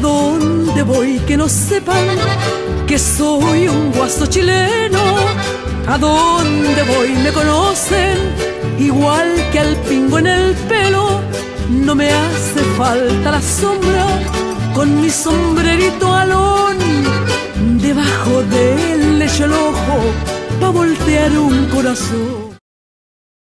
dónde voy que no sepan que soy un guaso chileno? A dónde voy me conocen igual que al pingo en el pelo. No me hace falta la sombra con mi sombrerito alón. Debajo del lecho el ojo pa' voltear un corazón.